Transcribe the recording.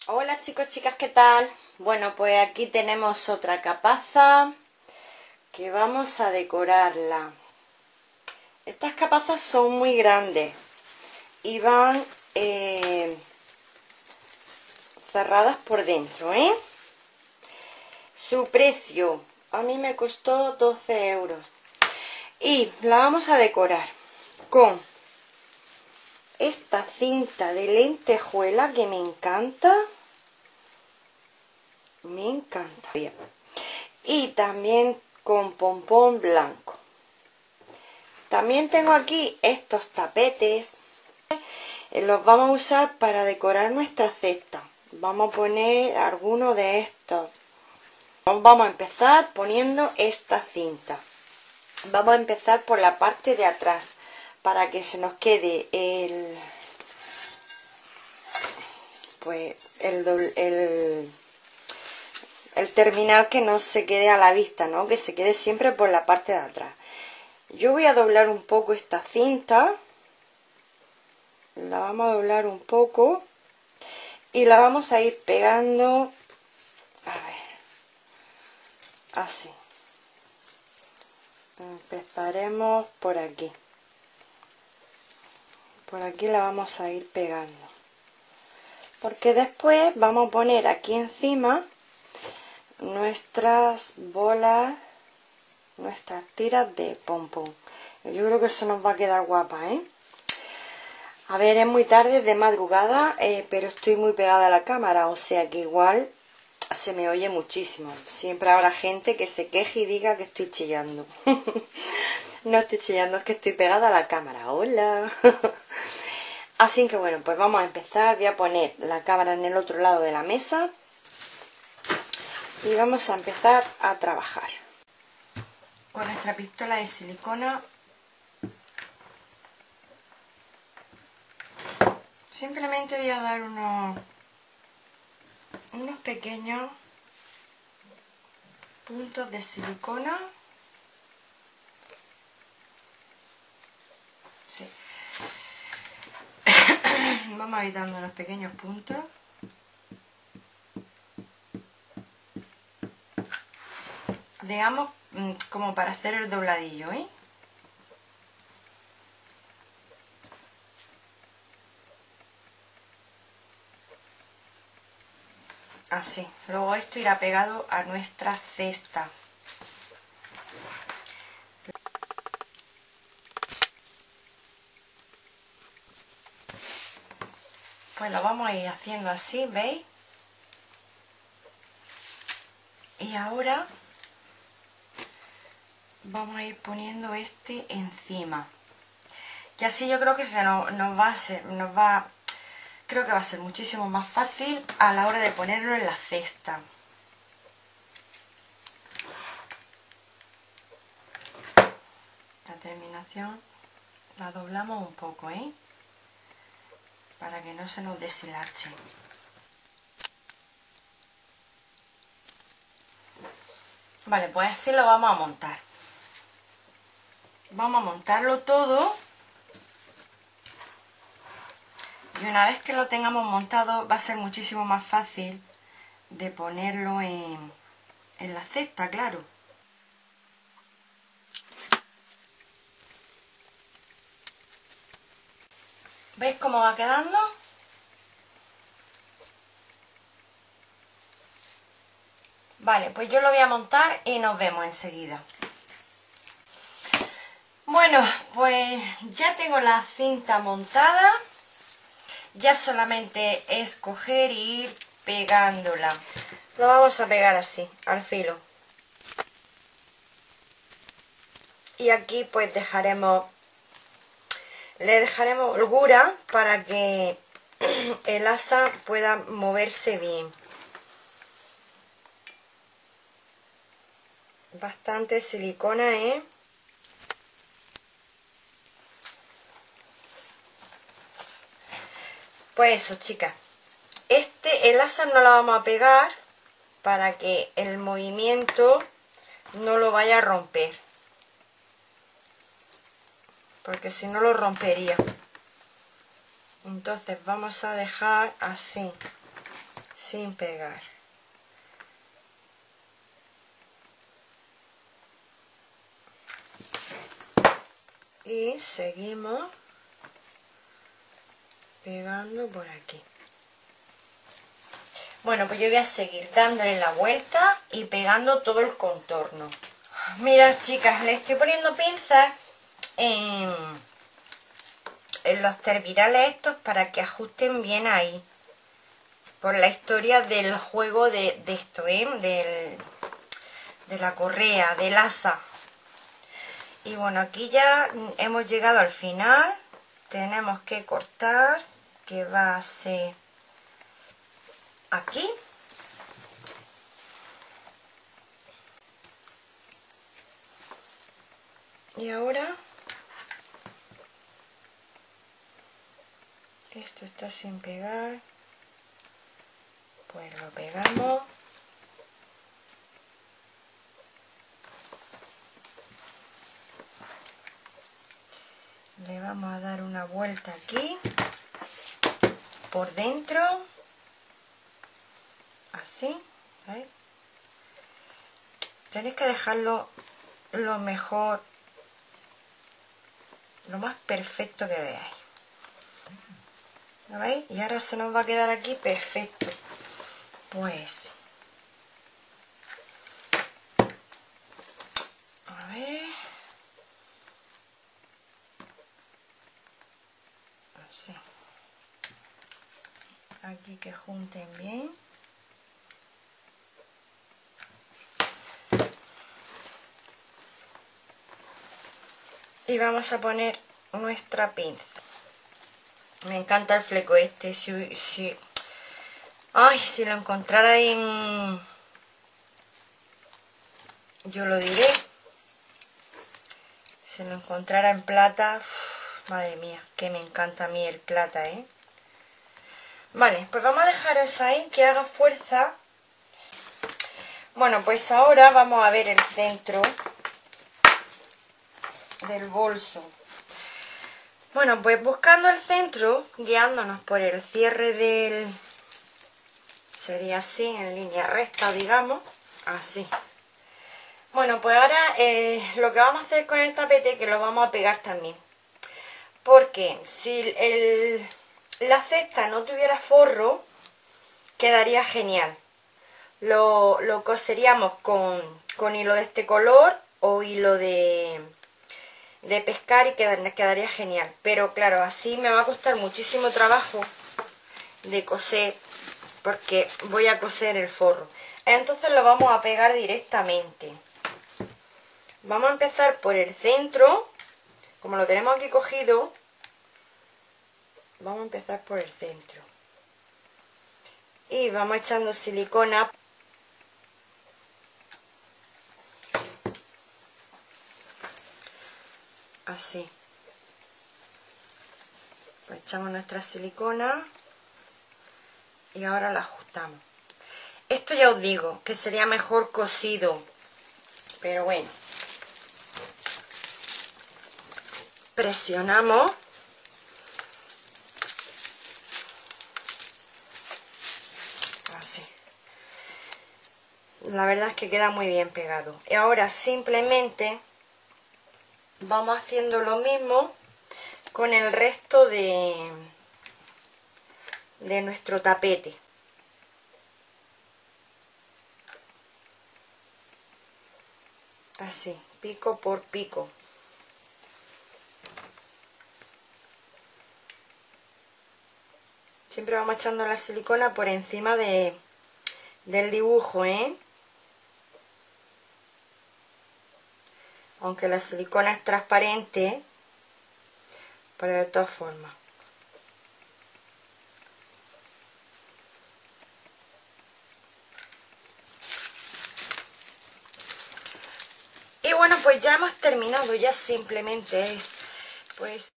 Hola chicos, chicas, ¿qué tal? Bueno, pues aquí tenemos otra capaza que vamos a decorarla. Estas capazas son muy grandes y van cerradas por dentro, ¿eh? Su precio a mí me costó 12 euros. Y la vamos a decorar con esta cinta de lentejuela que me encanta. Me encanta. Bien. Y también con pompón blanco. También tengo aquí estos tapetes. Los vamos a usar para decorar nuestra cesta. Vamos a poner alguno de estos. Vamos a empezar poniendo esta cinta. Vamos a empezar por la parte de atrás para que se nos quede el terminal, que no se quede a la vista, ¿no? Que se quede siempre por la parte de atrás. Yo voy a doblar un poco esta cinta. La vamos a doblar un poco y la vamos a ir pegando, a ver, así. Empezaremos por aquí la vamos a ir pegando, porque después vamos a poner aquí encima nuestras bolas, nuestras tiras de pompón. Yo creo que eso nos va a quedar guapa, ¿eh? A ver, es muy tarde, de madrugada, pero estoy muy pegada a la cámara, o sea que igual se me oye muchísimo. Siempre habrá gente que se queje y diga que estoy chillando. No estoy chillando, es que estoy pegada a la cámara. Hola. Así que bueno, pues vamos a empezar. Voy a poner la cámara en el otro lado de la mesa y vamos a empezar a trabajar. Con nuestra pistola de silicona simplemente voy a dar unos pequeños puntos de silicona. Sí. Vamos a ir dando unos pequeños puntos. Digamos, como para hacer el dobladillo, ¿eh? Así. Luego esto irá pegado a nuestra cesta. Pues lo vamos a ir haciendo así, ¿veis? Y ahora vamos a ir poniendo este encima. Y así yo creo que creo que va a ser muchísimo más fácil a la hora de ponerlo en la cesta. La terminación la doblamos un poco, ¿eh? Para que no se nos deshilache. Vale, pues así lo vamos a montar. Vamos a montarlo todo. Y una vez que lo tengamos montado va a ser muchísimo más fácil de ponerlo en la cesta, claro. ¿Veis cómo va quedando? Vale, pues yo lo voy a montar y nos vemos enseguida. Bueno, pues ya tengo la cinta montada. Ya solamente es coger y ir pegándola. Lo vamos a pegar así, al filo. Y aquí pues le dejaremos holgura para que el asa pueda moverse bien. Bastante silicona, ¿eh? Pues eso, chicas. El asa no la vamos a pegar para que el movimiento no lo vaya a romper, porque si no lo rompería. Entonces vamos a dejar así sin pegar. Y seguimos pegando por aquí. Bueno, pues yo voy a seguir dándole la vuelta y pegando todo el contorno. Mirad, chicas, le estoy poniendo pinzas en los tervirales estos para que ajusten bien ahí. Por la historia del juego de esto, de la correa, del asa. Y bueno, aquí ya hemos llegado al final. Tenemos que cortar, que va a ser aquí. Y ahora esto está sin pegar, pues lo pegamos. Le vamos a dar una vuelta aquí por dentro, así, ¿veis? Tenéis que dejarlo lo mejor, lo más perfecto que veáis. ¿Lo veis? Y ahora se nos va a quedar aquí perfecto. Pues a ver, así, aquí que junten bien. Y vamos a poner nuestra pinza. Me encanta el fleco este. Ay, si lo encontrara en... Yo lo diré. Si lo encontrara en plata... Uf, madre mía, que me encanta a mí el plata, ¿eh? Vale, pues vamos a dejaros ahí que haga fuerza. Bueno, pues ahora vamos a ver el centro del bolso. Bueno, pues buscando el centro, guiándonos por el cierre del... Sería así, en línea recta, digamos, así. Bueno, pues ahora lo que vamos a hacer con el tapete, que lo vamos a pegar también. Porque si la cesta no tuviera forro, quedaría genial. Lo coseríamos con hilo de este color o hilo de pescar y quedaría genial. Pero claro, así me va a costar muchísimo trabajo de coser, porque voy a coser el forro. Entonces lo vamos a pegar directamente. Vamos a empezar por el centro. Como lo tenemos aquí cogido, vamos a empezar por el centro. Y vamos echando silicona. Así. Pues echamos nuestra silicona y ahora la ajustamos. Esto ya os digo que sería mejor cosido, pero bueno. Presionamos. Así. La verdad es que queda muy bien pegado. Y ahora simplemente vamos haciendo lo mismo con el resto de nuestro tapete. Así, pico por pico. Siempre vamos echando la silicona por encima del dibujo, ¿eh? Aunque la silicona es transparente, pero de todas formas. Y bueno, pues ya hemos terminado, ya simplemente es, pues...